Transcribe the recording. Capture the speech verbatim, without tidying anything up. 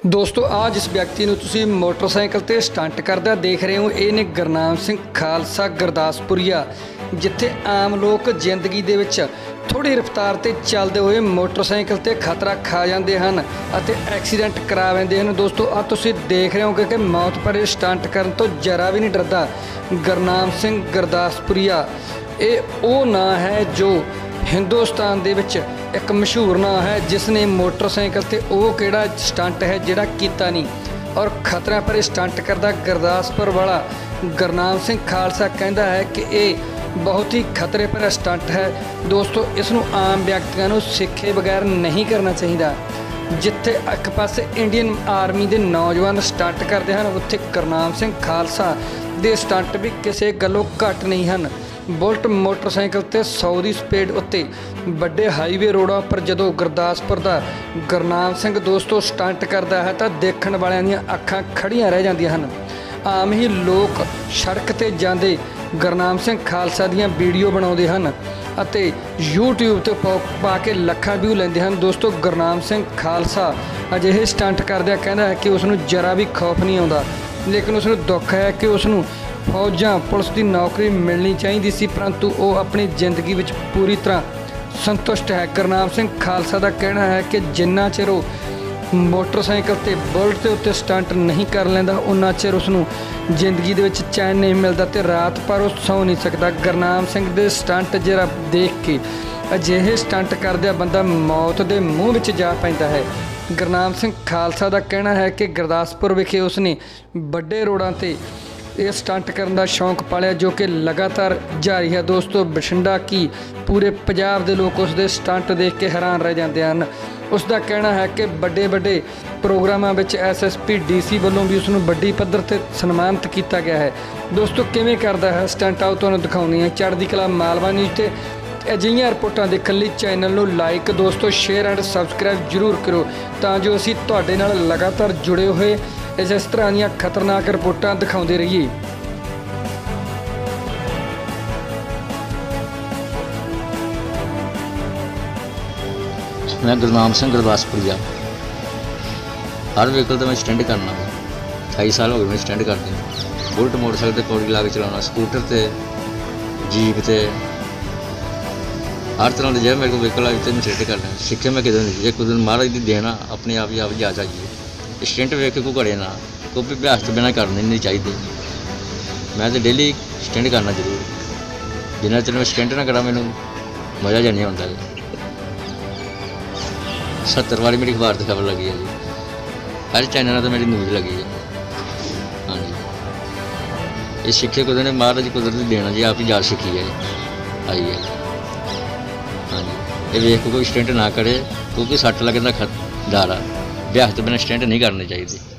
दोस्तों आ जिस व्यक्ति ਨੂੰ ਤੁਸੀਂ मोटरसाइकिल ਤੇ ਸਟੰਟ ਕਰਦਾ देख रहे हो ਇਹ ਨੇ ਗੁਰਨਾਮ ਸਿੰਘ ਖਾਲਸਾ ਗੁਰਦਾਸਪੁਰੀਆ ਜਿੱਥੇ ਆਮ ਲੋਕ ਜ਼ਿੰਦਗੀ ਦੇ ਵਿੱਚ थोड़ी रफ्तार से चलते हुए मोटरसाइकिल से खतरा खा जाते हैं और एक्सीडेंट करा लेंगे हैं। दोस्तों आ तुसी देख रहे हो कि मौत पर स्टंट करने तो जरा भी नहीं डरता गुरनाम सिंह गुरदासपुरीया। ये वो नाम है जो हिंदुस्तान दे विच एक मशहूर नाम है जिसने मोटरसाइकिल से वो किहड़ा स्टंट है जिहड़ा कीता नहीं और खतरा पर स्टंट करता गुरदासपुर वाला गुरनाम सिंह खालसा कहता है कि ये बहुत ही खतरे पर स्टंट है। दोस्तों इसनूं आम व्यक्तियों को सिखे बगैर नहीं करना चाहिए। जिथे एक पासे इंडियन आर्मी के नौजवान स्टंट करते हैं उत्थे गुरनाम सिंह खालसा के स्टंट भी किसी गलों घट नहीं हैं। बुलट मोटरसाइकिल ते सौ की स्पीड उत्ते बड़े हाईवे रोडों पर जदों गुरदासपुर का गुरनाम सिंह दोस्तों स्टंट करता है तो देखण वालियां दीयां अखां खड़ियां रह जांदियां हन। आम ही लोग सड़क ते जांदे गुरनाम सिंह खालसा दीयां वीडियो बनाउंदे हन अते यूट्यूब ते पा के लखां व्यू लैंदे हन। दोस्तों गुरनाम सिंह खालसा अजिहे स्टंट करदिया कहता है कि उसनूं जरा भी खौफ नहीं आउंदा, लेकिन उसनूं दुख है कि उसनूं फौजां पुलिस की नौकरी मिलनी चाहिए सी परंतु वो अपनी जिंदगी विच पूरी तरह संतुष्ट है। गुरनाम सिंह खालसा का कहना है कि जिन्ना चिर मोटरसाइकिल ते बुलट के उत्ते स्टंट नहीं कर लैंदा उन्ना चिर उसनूं जिंदगी दे विच चैन नहीं मिलता ते रात पर वो सौ नहीं सकता। गुरनाम सिंह दे स्टंट जरा देख के अजिहे स्टंट करदिया बंदा मौत दे मूँह विच जा पैंदा है। गुरनाम सिंह खालसा का कहना है कि गुरदासपुर विखे उसने बड़े रोडां ते ये स्टंट करने का शौक पालिया जो कि लगातार जारी है। दोस्तों बठिंडा की पूरे पंजाब के लोग उसके स्टंट देख के हैरान रह जाते हैं। उसका कहना है कि बड़े बड़े प्रोग्रामों में S S P D C वालों भी उसनूं वड्डी पद्धर ते सन्मानित किया गया है। दोस्तों किवें करता है स्टंट आओ तुहानूं दिखाउंदी है। चढ़दी कला मालवा न्यूज़ ते अजिहियां रिपोर्टां देखण लई चैनल नूं लाइक दोस्तों शेयर एंड सबसक्राइब जरूर करो तां जो असीं तुहाडे नाल लगातार जुड़े हुए इस इस तरह दी खतरनाक रिपोर्टां दिखाते रहिए। मैं गुरनाम सिंह गुरदासपुरीया हर व्हीकल तो मैं स्टैंड करना अठाई साल हो गए मैं स्टैंड करते हैं। बुलट मोटरसाइकिल पर पौड़ी ला के चलाना, स्कूटर से जीप से हर तरह के जो मेरे को व्हीकल आए मैं स्टैंड करना सीखे मैं कितने नहीं। एक दिन महाराज की देना अपने आप ही आप जा चाहिए स्टैंड वेख के कोई घड़े ना कोई भी अभ्यास तो बिना करने नहीं चाहिए। मैं तो डेली स्टैंड करना जरूर जिन्ना चर मैं स्टैंड ना करा मैनू मज़ा जा नहीं आता। सत्तर वाली मेरी अखबार से खबर लगी है जी, हर चैनल तो मेरी न्यूज़ लगी है। हाँ जी ये सीखे कुछ ने महाराज कुदरत देना जी आप ही जा सीखी है आई है। हाँ जी ये वेख के कोई स्टैंड ना करे क्योंकि सट लगने का डर आ। ब्याह तो बिना स्टैंड नहीं करने चाहिए।